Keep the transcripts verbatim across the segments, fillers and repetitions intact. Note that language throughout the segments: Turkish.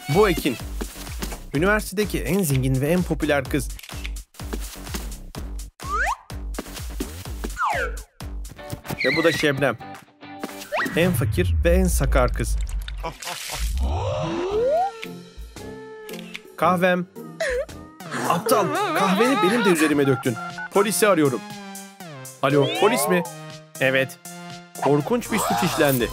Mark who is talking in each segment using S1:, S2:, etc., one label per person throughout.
S1: Bu Ekin. Üniversitedeki en zengin ve en popüler kız. Ve bu da Şebnem. En fakir ve en sakar kız. Kahvem. Aptal, kahveni benim de üzerime döktün. Polisi arıyorum. Alo, polis mi? Evet. Korkunç bir suç işlendi.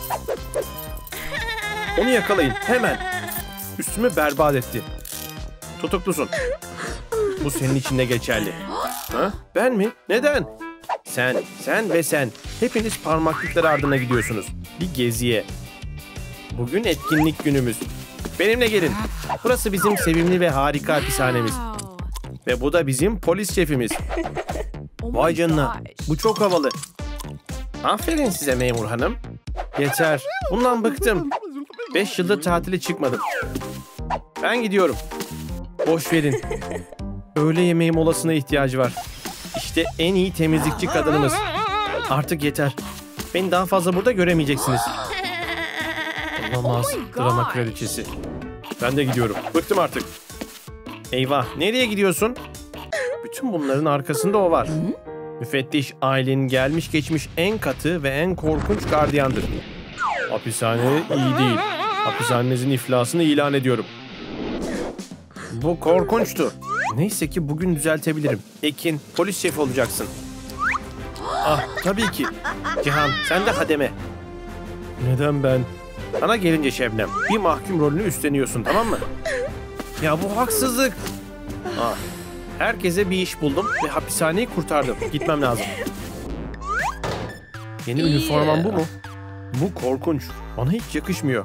S1: Onu yakalayın, hemen. Üstümü berbat etti. Tutuklusun. Bu senin için de geçerli. Ha? Ben mi? Neden? Sen, sen ve sen. Hepiniz parmaklıklar ardına gidiyorsunuz. Bir geziye. Bugün etkinlik günümüz. Benimle gelin. Burası bizim sevimli ve harika hapishanemiz. Ve bu da bizim polis şefimiz. Vay canına. Bu çok havalı. Aferin size memur hanım. Yeter. Bundan bıktım. Beş yıldır tatile çıkmadım. Ben gidiyorum. Boş verin. Öğle yemeği molasına ihtiyacı var. İşte en iyi temizlikçi kadınımız. Artık yeter. Beni daha fazla burada göremeyeceksiniz. Olamaz. Drama kraliçesi. Ben de gidiyorum. Bıktım artık. Eyvah. Nereye gidiyorsun? Bütün bunların arkasında o var. Müfettiş ailenin gelmiş geçmiş en katı ve en korkunç gardiyandır. Hapishane iyi değil. Hapishanenizin iflasını ilan ediyorum. Bu korkunçtu. Neyse ki bugün düzeltebilirim. Ekin, polis şefi olacaksın. Ah, tabii ki. Cihan, sen de hademe. Neden ben? Sana gelince Şebnem, bir mahkum rolünü üstleniyorsun, tamam mı? Ya bu haksızlık. Ah, herkese bir iş buldum ve hapishaneyi kurtardım. Gitmem lazım. Yeni üniformam bu mu? Bu korkunç. Bana hiç yakışmıyor.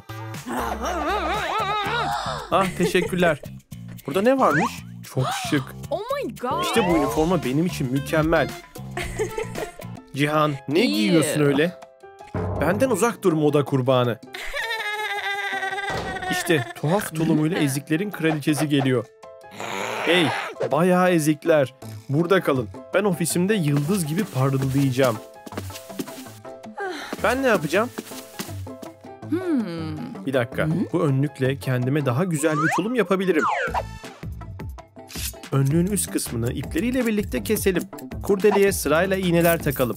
S1: Ah, teşekkürler. Burada ne varmış? Çok şık.
S2: Oh my God.
S1: İşte bu üniforma benim için mükemmel. Cihan, ne giyiyorsun öyle? Benden uzak dur moda kurbanı. İşte tuhaf tulumuyla eziklerin kraliçesi geliyor. Hey, bayağı ezikler. Burada kalın. Ben ofisimde yıldız gibi parıldayacağım. Ben ne yapacağım? Bir dakika. Bu önlükle kendime daha güzel bir tulum yapabilirim. Önlüğün üst kısmını ipleriyle birlikte keselim. Kurdeleye sırayla iğneler takalım.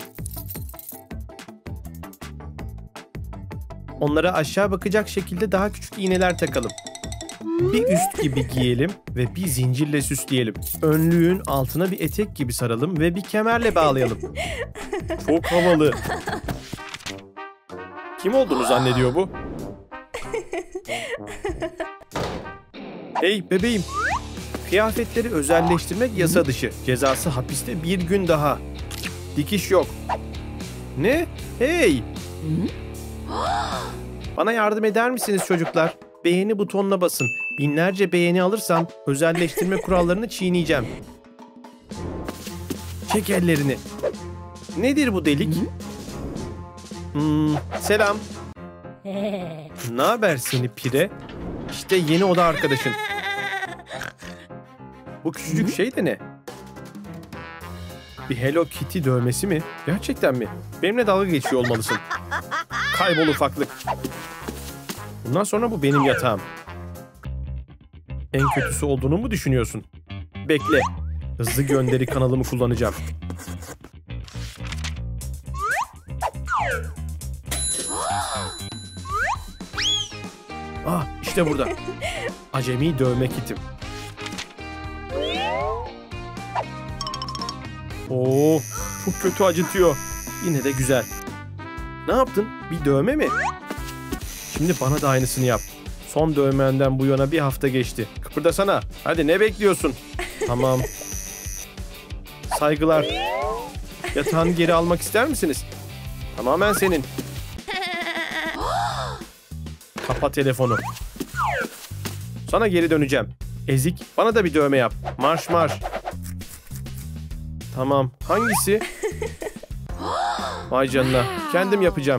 S1: Onlara aşağı bakacak şekilde daha küçük iğneler takalım. Bir üst gibi giyelim ve bir zincirle süsleyelim. Önlüğün altına bir etek gibi saralım ve bir kemerle bağlayalım. Çok havalı. Kim olduğunu zannediyor bu? Hey bebeğim. Kıyafetleri özelleştirmek yasa dışı. Cezası hapiste bir gün daha. Dikiş yok. Ne? Hey! Bana yardım eder misiniz çocuklar? Beğeni butonuna basın. Binlerce beğeni alırsam özelleştirme kurallarını çiğneyeceğim. Çek ellerini. Nedir bu delik? Hmm, selam. Ne haber seni pire? İşte yeni oda arkadaşın. Bu küçücük şey de ne? Bir Hello Kitty dövmesi mi? Gerçekten mi? Benimle dalga geçiyor olmalısın. Kaybol ufaklık. Bundan sonra bu benim yatağım. En kötüsü olduğunu mu düşünüyorsun? Bekle. Hızlı gönderi kanalımı kullanacağım. Ah, işte burada. Acemi dövme kitim. Oo, çok kötü acıtıyor. Yine de güzel. Ne yaptın? Bir dövme mi? Şimdi bana da aynısını yap. Son dövmenden bu yana bir hafta geçti. Kıpırdasana. Hadi ne bekliyorsun? Tamam. Saygılar. Yatağını geri almak ister misiniz? Tamamen senin. Kapa telefonu. Sana geri döneceğim. Ezik, bana da bir dövme yap. Marş marş. Tamam. Hangisi? Vay canına. Kendim yapacağım.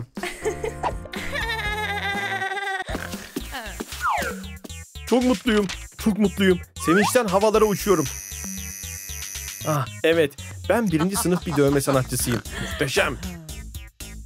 S1: Çok mutluyum. Çok mutluyum. Sevinçten havalara uçuyorum. Ah evet. Ben birinci sınıf bir dövme sanatçısıyım. Muhteşem.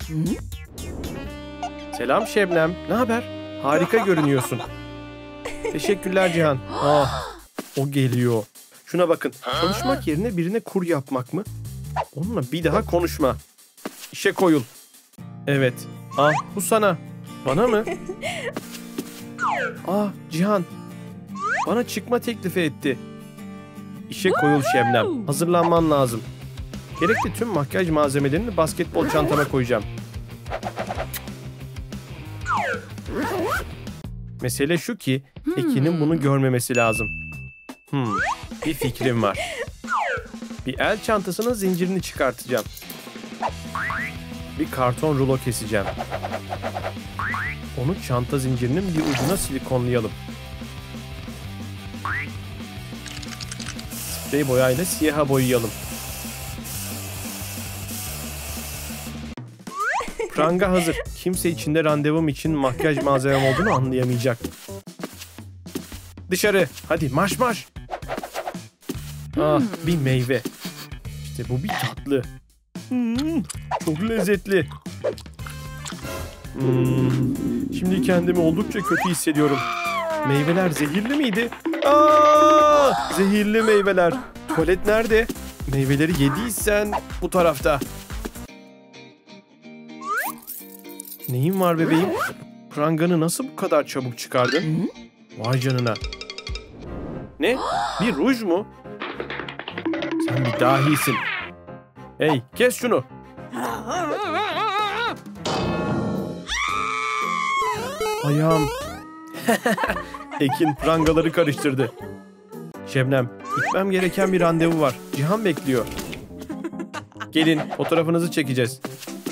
S1: Selam Şebnem. Ne haber? Harika görünüyorsun. Teşekkürler Cihan. Ah, o geliyor. Şuna bakın. Konuşmak yerine birine kur yapmak mı? Onunla bir daha konuşma. İşe koyul. Evet. Ah, bu sana. Bana mı? Ah, Cihan. Bana çıkma teklifi etti. İşe koyul Şebnem. Hazırlanman lazım. Gerekli tüm makyaj malzemelerini basketbol çantama koyacağım. Mesele şu ki Ekin'in bunu görmemesi lazım. Hmm, bir fikrim var. Bir el çantasının zincirini çıkartacağım. Bir karton rulo keseceğim. Onu çanta zincirinin bir ucuna silikonlayalım. Sprey boyayla siyaha boyayalım. Pranga hazır. Kimse içinde randevum için makyaj malzemem olduğunu anlayamayacak. Dışarı. Hadi marş marş. Ah, bir meyve. İşte bu bir tatlı. Hmm, çok lezzetli. Hmm, şimdi kendimi oldukça kötü hissediyorum. Meyveler zehirli miydi? Aa, zehirli meyveler. Tuvalet nerede? Meyveleri yediysen bu tarafta. Neyin var bebeğim? Pranganı nasıl bu kadar çabuk çıkardın? Vay canına. Ne? Bir ruj mu? Sen bir dahisin. Hey, kes şunu. Ayağım. Ekin prangaları karıştırdı. Şebnem, gitmem gereken bir randevu var. Cihan bekliyor. Gelin, fotoğrafınızı çekeceğiz.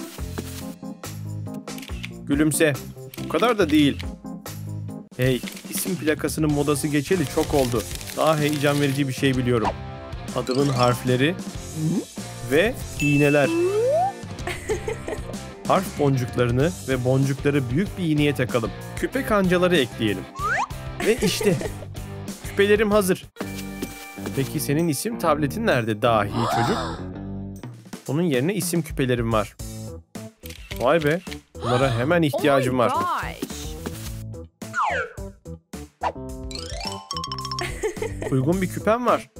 S1: Gülümse. Bu kadar da değil. Hey, isim plakasının modası geçeli çok oldu. Daha heyecan verici bir şey biliyorum. Adımın harfleri ve iğneler. Harf boncuklarını ve boncukları büyük bir iğneye takalım. Küpe kancaları ekleyelim. Ve işte, küpelerim hazır. Peki senin isim tabletin nerede dahi çocuk? Onun yerine isim küpelerim var. Vay be, bunlara hemen ihtiyacım var. Uygun bir küpem var.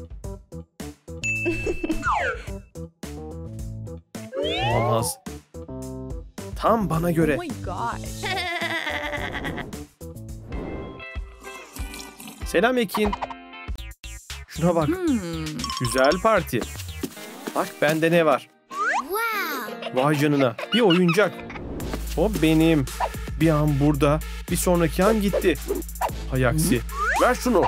S1: Olamaz. Tam bana göre. Selam Ekin. Şuna bak. Güzel parti. Bak bende ne var. Vay canına. Bir oyuncak. O benim. Bir an burada. Bir sonraki an gitti. Hay aksi. Ver şunu.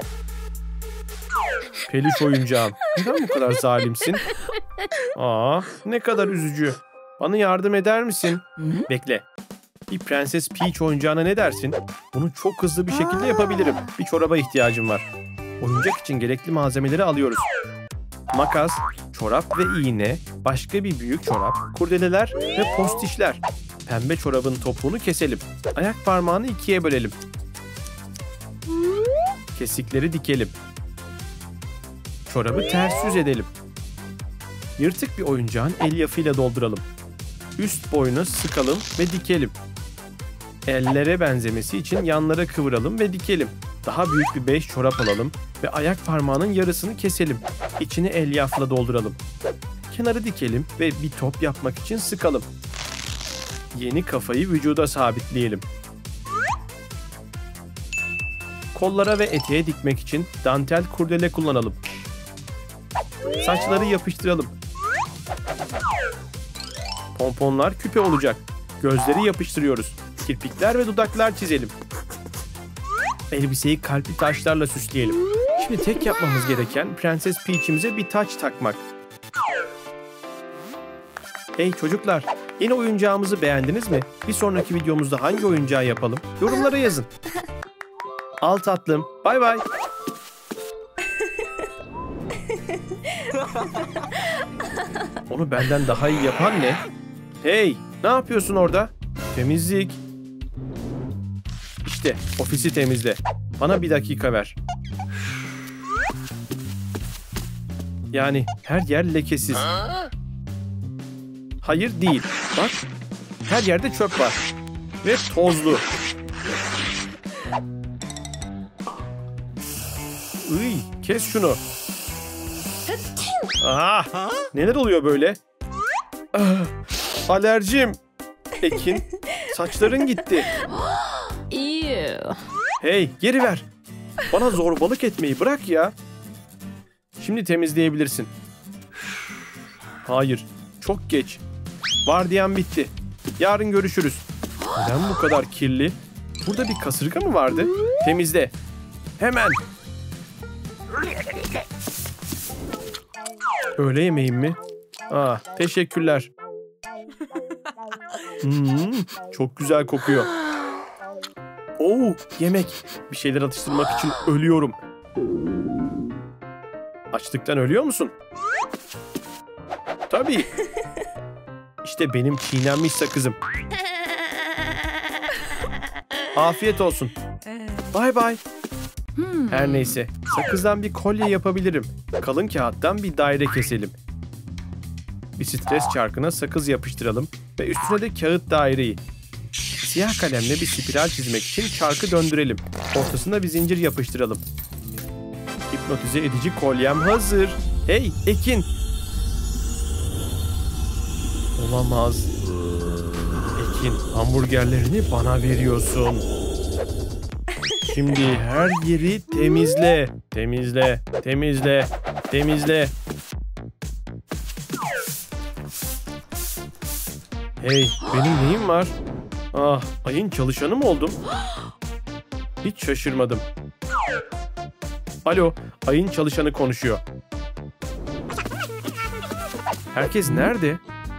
S1: Peluş oyuncağım. Neden bu kadar zalimsin? Aa, ne kadar üzücü. Bana yardım eder misin? Bekle. Bir Prenses Peach oyuncağına ne dersin? Bunu çok hızlı bir şekilde yapabilirim. Bir çoraba ihtiyacım var. Oyuncak için gerekli malzemeleri alıyoruz. Makas, çorap ve iğne, başka bir büyük çorap, kurdeleler ve postişler. Pembe çorabın topuğunu keselim. Ayak parmağını ikiye bölelim. Kesikleri dikelim. Çorabı ters yüz edelim. Yırtık bir oyuncağın elyafıyla dolduralım. Üst boyuna sıkalım ve dikelim. Ellere benzemesi için yanlara kıvıralım ve dikelim. Daha büyük bir beş çorap alalım ve ayak parmağının yarısını keselim. İçini elyafla dolduralım. Kenarı dikelim ve bir top yapmak için sıkalım. Yeni kafayı vücuda sabitleyelim. Kollara ve eteğe dikmek için dantel kurdele kullanalım. Saçları yapıştıralım. Pomponlar küpe olacak. Gözleri yapıştırıyoruz. Kirpikler ve dudaklar çizelim. Elbiseyi kalpli taşlarla süsleyelim. Şimdi tek yapmamız gereken Prenses Peach'imize bir taç takmak. Hey çocuklar, yeni oyuncağımızı beğendiniz mi? Bir sonraki videomuzda hangi oyuncağı yapalım? Yorumlara yazın. Al tatlım. Bay bay. Onu benden daha iyi yapan ne? Hey, ne yapıyorsun orada? Temizlik. İşte, ofisi temizle. Bana bir dakika ver. Yani her yer lekesiz. Hayır değil. Bak, her yerde çöp var. Ve tozlu. Iy, kes şunu. Aha, neler oluyor böyle? Ah, alerjim. Ekin, saçların gitti. Hey, geri ver. Bana zorbalık etmeyi bırak ya. Şimdi temizleyebilirsin. Hayır, çok geç. Vardiyan bitti. Yarın görüşürüz. Neden bu kadar kirli? Burada bir kasırga mı vardı? Temizle. Hemen. Öğle yemeğim mi? Ah, teşekkürler. Hmm, çok güzel kokuyor. Oo, yemek. Bir şeyler atıştırmak için ölüyorum. Açlıktan ölüyor musun? Tabii. İşte benim çiğnenmiş sakızım. Afiyet olsun. Bay bay. Her neyse, sakızdan bir kolye yapabilirim. Kalın kağıttan bir daire keselim. Bir stres çarkına sakız yapıştıralım ve üstüne de kağıt daireyi. Siyah kalemle bir spiral çizmek için çarkı döndürelim. Ortasına bir zincir yapıştıralım. Hipnotize edici kolyem hazır. Hey Ekin! Olamaz. Ekin, hamburgerlerini bana veriyorsun. Şimdi her yeri temizle. Temizle, temizle, temizle. Hey, benim neyim var? Ah, ayın çalışanı mı oldum? Hiç şaşırmadım. Alo, ayın çalışanı konuşuyor. Herkes nerede?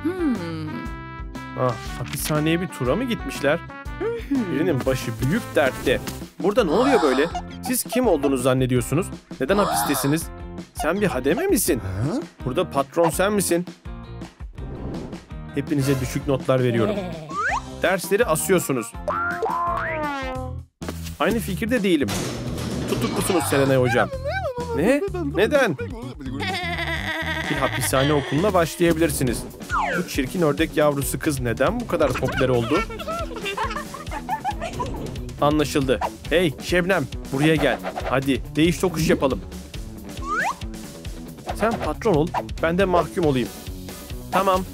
S1: Ah, hapishaneye bir tura mı gitmişler? Birinin başı büyük dertte. Burada ne oluyor böyle? Siz kim olduğunuzu zannediyorsunuz? Neden hapistesiniz? Sen bir hademe misin? Burada patron sen misin? Hepinize düşük notlar veriyorum. Dersleri asıyorsunuz. Aynı fikirde değilim. Tutuklusunuz Serenay hocam. Ne? Neden? Bir hapishane okuluna başlayabilirsiniz. Bu çirkin ördek yavrusu kız neden bu kadar popüler oldu? Anlaşıldı. Hey Şebnem, buraya gel. Hadi değiş tokuş yapalım. Sen patron ol, ben de mahkum olayım. Tamam.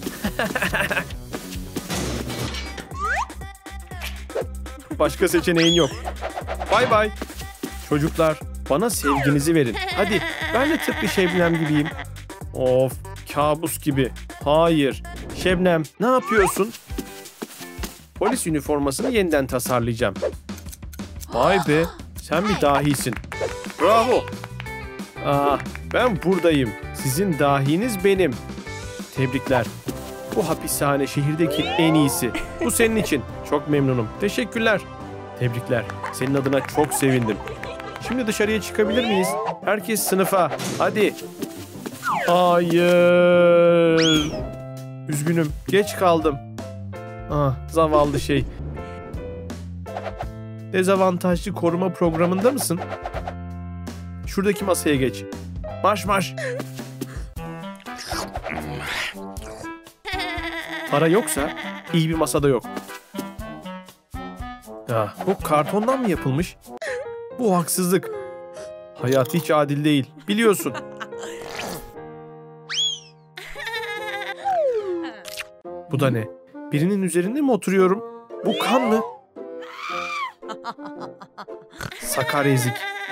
S1: Başka seçeneğin yok. Bay bay. Çocuklar, bana sevginizi verin. Hadi, ben de tıpkı Şebnem gibiyim. Of, kabus gibi. Hayır. Şebnem, ne yapıyorsun? Polis üniformasını yeniden tasarlayacağım. Vay be, sen bir dahisin. Bravo. Aa, ben buradayım. Sizin dahiniz benim. Tebrikler. Bu hapishane şehirdeki en iyisi. Bu senin için. Çok memnunum. Teşekkürler. Tebrikler. Senin adına çok sevindim. Şimdi dışarıya çıkabilir miyiz? Herkes sınıfa. Hadi. Hayır. Üzgünüm. Geç kaldım. Ah, zavallı şey. Dezavantajlı koruma programında mısın? Şuradaki masaya geç. Marş marş. Para yoksa iyi bir masada yok. Ya, bu kartondan mı yapılmış? Bu haksızlık. Hayat hiç adil değil. Biliyorsun. Bu da ne? Birinin üzerinde mi oturuyorum? Bu kan mı? Sakar ezik.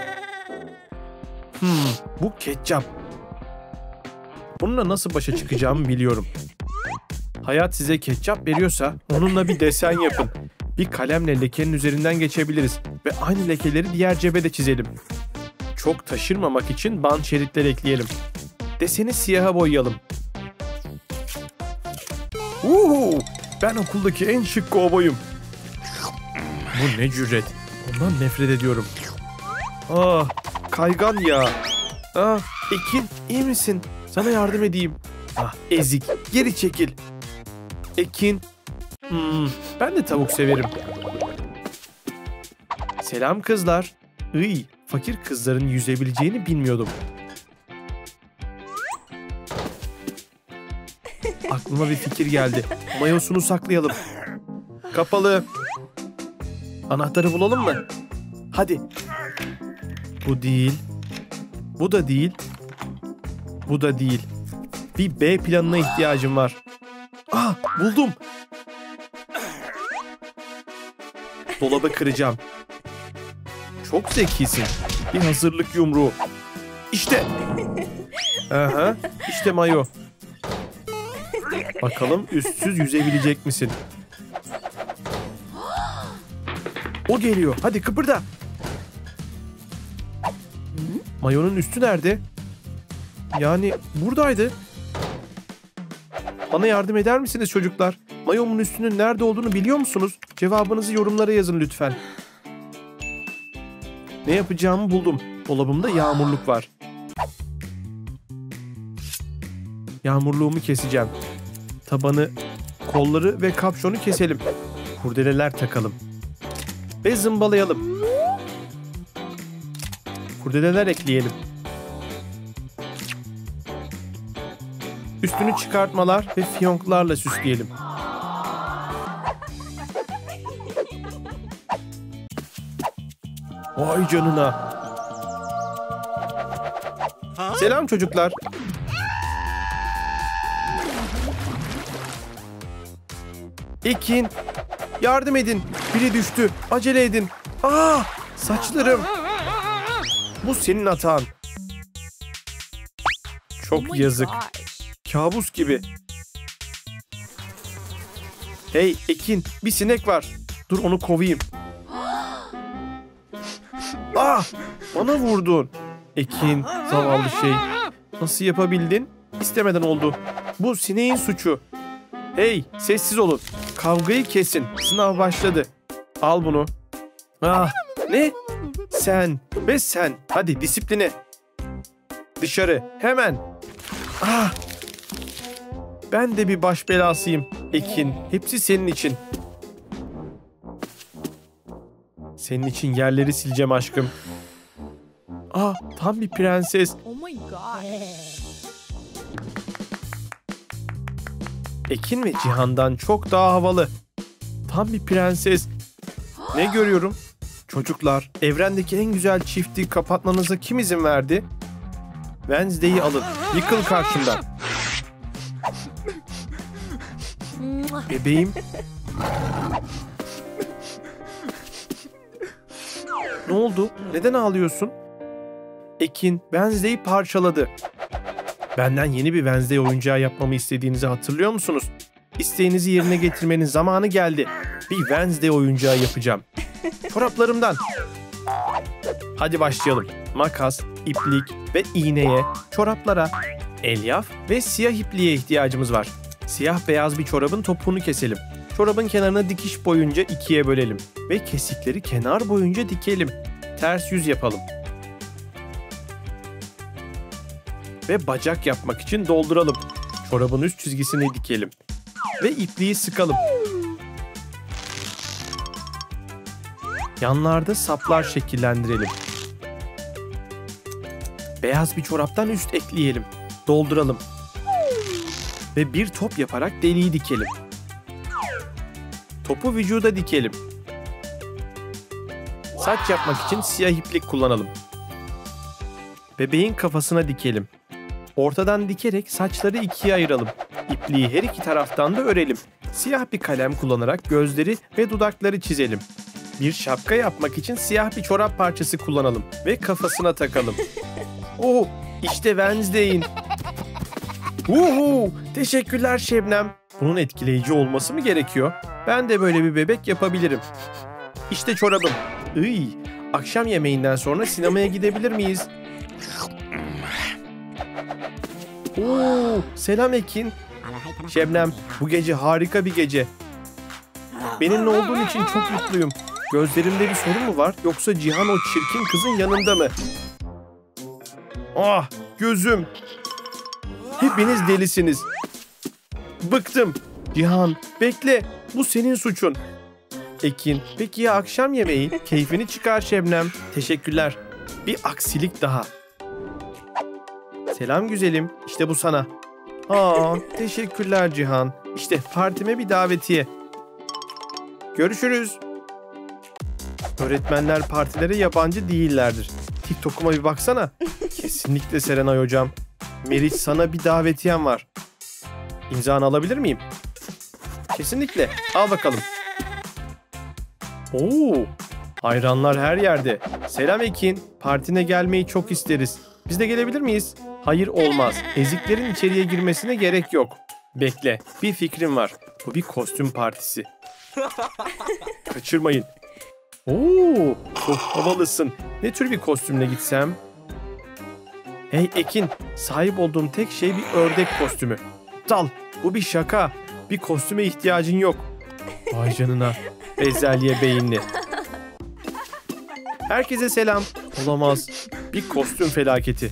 S1: Hmm, bu ketçap. Bununla nasıl başa çıkacağımı biliyorum. Hayat size ketçap veriyorsa onunla bir desen yapın. Bir kalemle lekenin üzerinden geçebiliriz ve aynı lekeleri diğer cebe de çizelim. Çok taşırmamak için bant şeritler ekleyelim. Deseni siyaha boyayalım. Uhu, ben okuldaki en şık kovboyum. Bu ne cüret. Ondan nefret ediyorum. Ah, kaygan ya. Ah, Ekin, iyi misin? Sana yardım edeyim. Ah, ezik, geri çekil. Ekin. Hmm, ben de tavuk severim. Selam kızlar. Iy, fakir kızların yüzebileceğini bilmiyordum. Aklıma bir fikir geldi. Mayosunu saklayalım. Kapalı. Anahtarı bulalım mı? Hadi. Bu değil. Bu da değil. Bu da değil. Bir B planına ihtiyacım var. Ah, buldum. Dolabı kıracağım. Çok zekisin. Bir hazırlık yumruğu. İşte. Aha, işte mayo. Bakalım üstsüz yüzebilecek misin? O geliyor. Hadi kıpırda. Mayonun üstü nerede? Yani buradaydı. Bana yardım eder misiniz çocuklar? Mayomun üstünün nerede olduğunu biliyor musunuz? Cevabınızı yorumlara yazın lütfen. Ne yapacağımı buldum. Dolabımda yağmurluk var. Yağmurluğumu keseceğim. Tabanı, kolları ve kapşonu keselim. Kurdeleler takalım. Ve zımbalayalım. Kurdeleler ekleyelim. Üstünü çıkartmalar ve fiyonklarla süsleyelim. Vay canına. Selam çocuklar. Ekin, yardım edin. Biri düştü. Acele edin. Aa, saçlarım. Bu senin hatan. Çok yazık. Kabus gibi. Hey Ekin, bir sinek var. Dur onu kovayım. Ah, bana vurdun. Ekin, zavallı şey. Nasıl yapabildin? İstemeden oldu. Bu sineğin suçu. Hey, sessiz olun. Kavgayı kesin. Sınav başladı. Al bunu. Ah, ne? Sen ve sen. Hadi disipline. Dışarı, hemen. Ah. Ben de bir baş belasıyım. Ekin, hepsi senin için. Senin için yerleri sileceğim aşkım. Ah, tam bir prenses.
S2: Oh my god.
S1: Ekin ve Cihan'dan çok daha havalı. Tam bir prenses. Ne görüyorum? Çocuklar, evrendeki en güzel çifti kapatmanıza kim izin verdi? Wednesday'i alın. Yıkıl karşımdan. Bebeğim. Ne oldu? Neden ağlıyorsun? Ekin, Wednesday'i parçaladı. Benden yeni bir Wednesday oyuncağı yapmamı istediğinizi hatırlıyor musunuz? İsteğinizi yerine getirmenin zamanı geldi. Bir Wednesday oyuncağı yapacağım. Çoraplarımdan. Hadi başlayalım. Makas, iplik ve iğneye, çoraplara, elyaf ve siyah ipliğe ihtiyacımız var. Siyah beyaz bir çorabın topuğunu keselim. Çorabın kenarını dikiş boyunca ikiye bölelim. Ve kesikleri kenar boyunca dikelim. Ters yüz yapalım. Ve bacak yapmak için dolduralım. Çorabın üst çizgisini dikelim. Ve ipliği sıkalım. Yanlarda saplar şekillendirelim. Beyaz bir çoraptan üst ekleyelim. Dolduralım. Ve bir top yaparak deliği dikelim. Topu vücuda dikelim. Saç yapmak için siyah iplik kullanalım. Bebeğin kafasına dikelim. Ortadan dikerek saçları ikiye ayıralım. İpliği her iki taraftan da örelim. Siyah bir kalem kullanarak gözleri ve dudakları çizelim. Bir şapka yapmak için siyah bir çorap parçası kullanalım ve kafasına takalım. Oh, işte Wednesday'in. Uhu, teşekkürler Şebnem. Bunun etkileyici olması mı gerekiyor? Ben de böyle bir bebek yapabilirim. İşte çorabım. Iy, akşam yemeğinden sonra sinemaya gidebilir miyiz? Oo, selam Ekin. Şebnem, bu gece harika bir gece. Benimle olduğun için çok mutluyum. Gözlerimde bir sorun mu var yoksa Cihan o çirkin kızın yanında mı? Ah, gözüm. Hepiniz delisiniz. Bıktım. Cihan, bekle. Bu senin suçun. Ekin, peki ya akşam yemeği? Keyfini çıkar Şebnem. Teşekkürler. Bir aksilik daha. Selam güzelim. İşte bu sana. Aa, teşekkürler Cihan. İşte partime bir davetiye. Görüşürüz. Öğretmenler partilere yabancı değillerdir. TikTok'uma bir baksana. Kesinlikle Serenay hocam. Meriç, sana bir davetiyem var. İmzanı alabilir miyim? Kesinlikle. Al bakalım. Oo, hayranlar her yerde. Selam Ekin. Partine gelmeyi çok isteriz. Biz de gelebilir miyiz? Hayır, olmaz. Eziklerin içeriye girmesine gerek yok. Bekle. Bir fikrim var. Bu bir kostüm partisi. Kaçırmayın. Oo, çok havalısın. Ne tür bir kostümle gitsem? Hey Ekin, sahip olduğum tek şey bir ördek kostümü. Dal, bu bir şaka. Bir kostüme ihtiyacın yok. Vay canına. Bezelye beyinli. Herkese selam. Olamaz. Bir kostüm felaketi.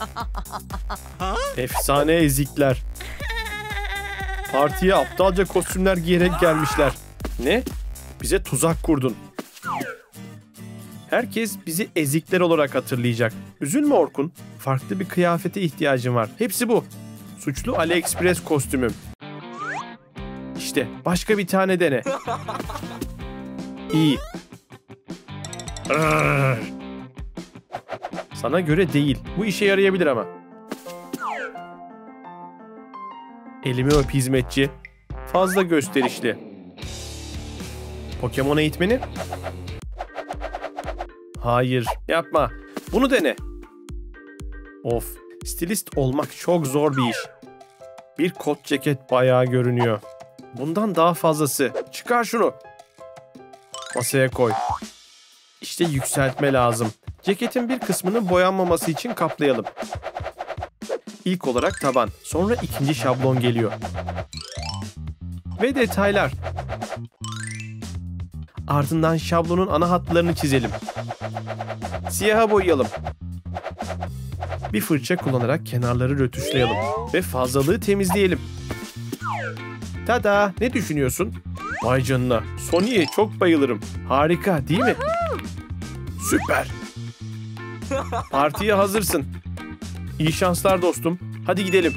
S1: Efsane ezikler. Partiye aptalca kostümler giyerek gelmişler. Ne? Bize tuzak kurdun. Herkes bizi ezikler olarak hatırlayacak. Üzülme Orkun. Farklı bir kıyafete ihtiyacım var. Hepsi bu. Suçlu AliExpress kostümüm. İşte başka bir tane dene. İyi. Arr. Sana göre değil. Bu işe yarayabilir ama. Elimi öp hizmetçi. Fazla gösterişli. Pokemon eğitmeni? Hayır, yapma. Bunu dene. Of, stilist olmak çok zor bir iş. Bir kot ceket bayağı görünüyor. Bundan daha fazlası. Çıkar şunu. Masaya koy. İşte yükseltme lazım. Ceketin bir kısmını boyanmaması için kaplayalım. İlk olarak taban. Sonra ikinci şablon geliyor. Ve detaylar. Ardından şablonun ana hatlarını çizelim. Siyaha boyayalım. Bir fırça kullanarak kenarları rötuşlayalım. Ve fazlalığı temizleyelim. Tada! Ne düşünüyorsun? Vay canına. Sony'ye çok bayılırım. Harika değil mi? Süper. Partiye hazırsın. İyi şanslar dostum. Hadi gidelim.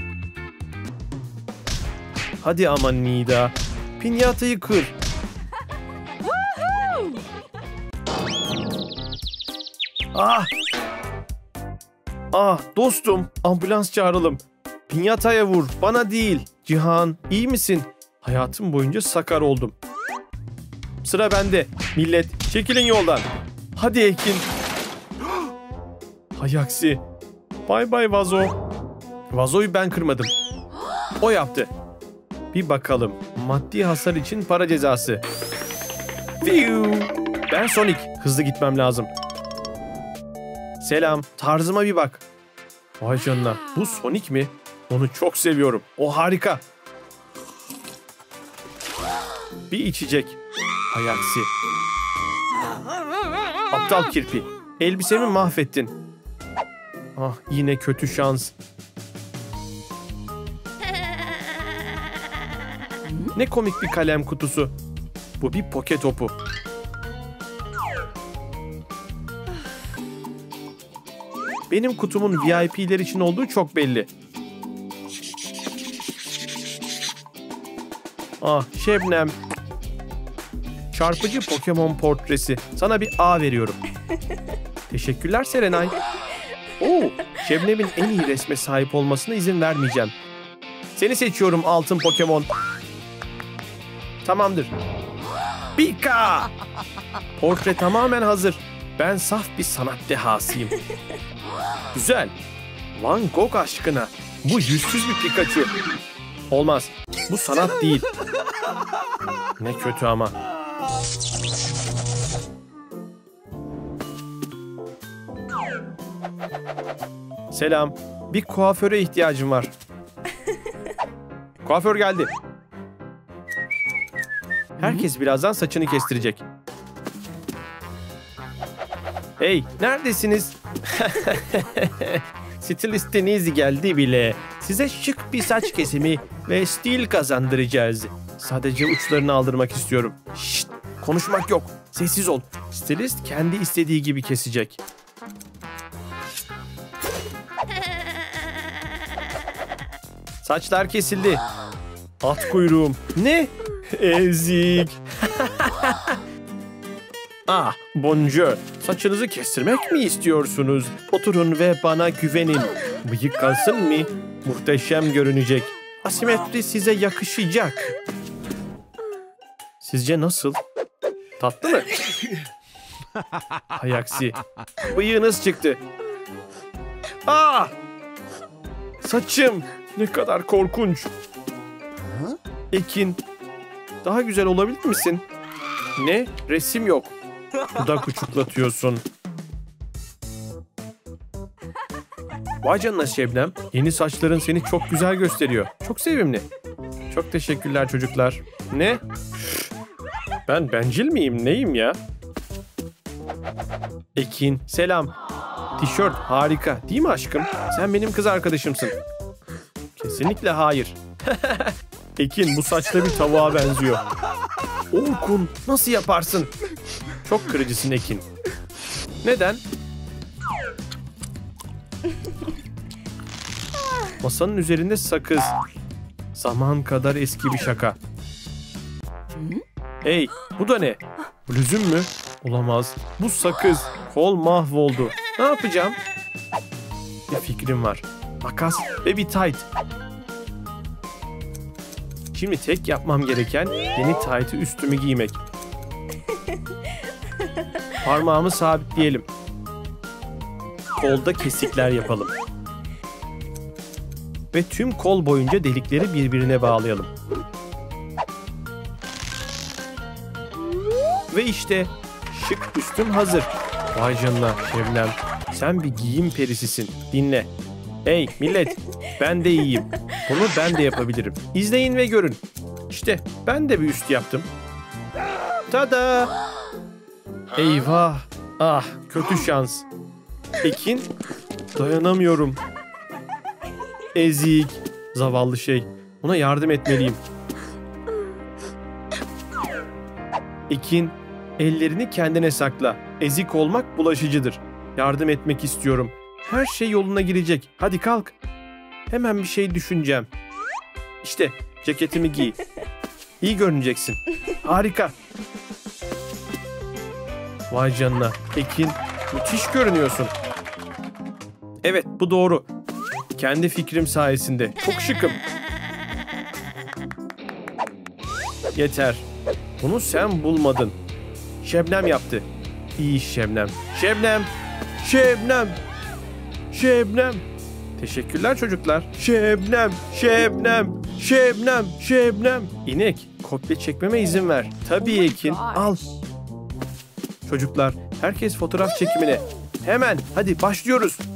S1: Hadi ama Nida. Pinyatayı kır. Ah! Ah dostum, ambulans çağıralım. Pinyataya vur, bana değil. Cihan, iyi misin? Hayatım boyunca sakar oldum. Sıra bende. Millet, çekilin yoldan. Hadi Ekin. Hay aksi. Bay bay vazo. Vazoyu ben kırmadım. O yaptı. Bir bakalım. Maddi hasar için para cezası. Fiu. Ben Sonic. Hızlı gitmem lazım. Selam. Tarzıma bir bak. Vay canına. Bu Sonic mi? Onu çok seviyorum. O harika. Bir içecek. Hay aksi. Aptal kirpi. Elbisemi mahvettin. Ah, yine kötü şans. Ne komik bir kalem kutusu. Bu bir poke topu. Benim kutumun V I P'ler için olduğu çok belli. Ah, Şebnem. Çarpıcı Pokemon portresi. Sana bir A veriyorum. Teşekkürler Serenay. Oo, Şebnem'in en iyi resme sahip olmasına izin vermeyeceğim. Seni seçiyorum altın Pokemon. Tamamdır. Pika! Portre tamamen hazır. Ben saf bir sanat dehasıyım. Güzel. Van Gogh aşkına. Bu yüzsüz bir Pikachu. Olmaz. Bu sanat değil. Ne kötü ama. Selam. Bir kuaföre ihtiyacım var. Kuaför geldi. Herkes birazdan saçını kestirecek. Hey, neredesiniz? Stilist Deniz geldi bile. Size şık bir saç kesimi ve stil kazandıracağız. Sadece uçlarını aldırmak istiyorum. Şşt, konuşmak yok. Sessiz ol. Stilist kendi istediği gibi kesecek. Saçlar kesildi. At kuyruğum. Ne? Ezik. Ah, bonjour. Saçınızı kestirmek mi istiyorsunuz? Oturun ve bana güvenin. Bıyık kalsın mı? Muhteşem görünecek. Asimetri size yakışacak. Sizce nasıl? Tatlı mı? Hay aksi. Bıyığınız çıktı. Ah! Saçım. Ne kadar korkunç. Ekin. Daha güzel olabilir misin? Ne? Resim yok. Dudak uçuklatıyorsun. Vay canına Şebnem. Yeni saçların seni çok güzel gösteriyor. Çok sevimli. Çok teşekkürler çocuklar. Ne? Ben bencil miyim? Neyim ya? Ekin, selam. Tişört harika. Değil mi aşkım? Sen benim kız arkadaşımsın. Kesinlikle hayır. Ekin, bu saçla bir tavuğa benziyor. Orkun, nasıl yaparsın? Çok kırıcısın Ekin. Neden? Masanın üzerinde sakız. Zaman kadar eski bir şaka. Hey, bu da ne? Bluzum mü? Olamaz. Bu sakız. Kol mahvoldu. Ne yapacağım? Bir fikrim var. Makas ve bir tayt. Şimdi tek yapmam gereken yeni taytı üstüme giymek. Parmağımı sabitleyelim. Kolda kesikler yapalım. Ve tüm kol boyunca delikleri birbirine bağlayalım. Ve işte şık üstüm hazır. Vay canına Şebnem. Sen bir giyim perisisin. Dinle. Hey millet, ben de iyiyim. Bunu ben de yapabilirim. İzleyin ve görün. İşte ben de bir üst yaptım. Tada! Eyvah! Ah, kötü şans. Ekin, dayanamıyorum. Ezik, zavallı şey. Ona yardım etmeliyim. Ekin, ellerini kendine sakla. Ezik olmak bulaşıcıdır. Yardım etmek istiyorum. Her şey yoluna girecek. Hadi kalk. Hemen bir şey düşüneceğim. İşte ceketimi giy. İyi görüneceksin. Harika. Vay canına. Ekin, müthiş görünüyorsun. Evet, bu doğru. Kendi fikrim sayesinde. Çok şıkım. Yeter. Bunu sen bulmadın. Şebnem yaptı. İyi iş Şebnem. Şebnem. Şebnem. Şebnem. Teşekkürler çocuklar. Şebnem. Şebnem. Şebnem. Şebnem. İnek, kopya çekmeme izin ver. Tabii Ekin. Al. Çocuklar, herkes fotoğraf çekimine. Hemen. Hadi başlıyoruz.